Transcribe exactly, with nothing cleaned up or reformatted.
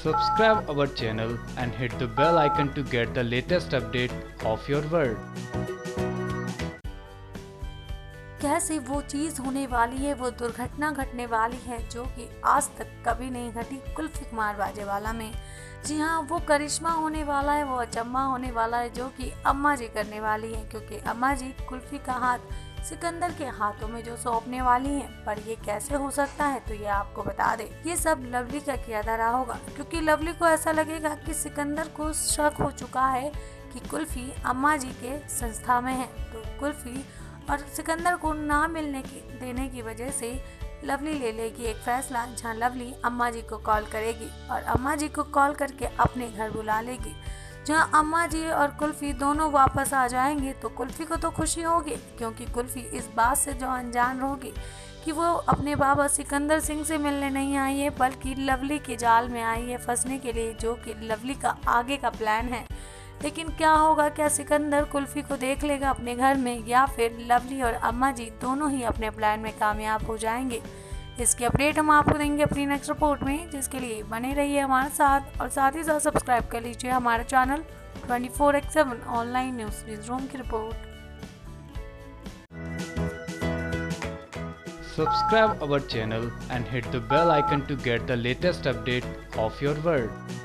Subscribe our channel and hit the bell icon to get the latest update of your world. कैसे वो चीज होने वाली है, वो दुर्घटना घटने वाली है जो कि आज तक कभी नहीं घटी कुल्फी कुमार बाजेवाला में। जी हाँ, वो करिश्मा होने वाला है, वो अचम्मा होने वाला है जो कि अम्मा जी करने वाली है, क्योंकि अम्मा जी कुल्फी का हाथ सिकंदर के हाथों में जो सौंपने वाली हैं। पर ये कैसे हो सकता है, तो ये आपको बता दे, ये सब लवली का किया धरा होगा, क्योंकि लवली को ऐसा लगेगा कि सिकंदर को शक हो चुका है कि कुल्फी अम्मा जी के संस्था में है। तो कुल्फी और सिकंदर को ना मिलने की देने की वजह से लवली ले लेगी एक फैसला, जहां लवली अम्मा जी को कॉल करेगी और अम्मा जी को कॉल करके अपने घर बुला लेगी। जहां अम्मा जी और कुल्फी दोनों वापस आ जाएंगे तो कुल्फी को तो खुशी होगी, क्योंकि कुल्फी इस बात से जो अनजान होगी कि वो अपने बाबा सिकंदर सिंह से मिलने नहीं आई है, बल्कि लवली के जाल में आई है फंसने के लिए, जो कि लवली का आगे का प्लान है। लेकिन क्या होगा, क्या सिकंदर कुल्फी को देख लेगा अपने घर में, या फिर लवली और अम्मा जी दोनों ही अपने प्लान में कामयाब हो जाएंगे? इसकी अपडेट हम आपको देंगे अपनी नेक्स्ट रिपोर्ट में, जिसके लिए बने रहिए हमारे साथ और साथ ही साथ सब्सक्राइब कर लीजिए हमारा channel twenty four X seven online news news room की रिपोर्ट। Subscribe our channel and hit the bell icon to get the latest update of your world.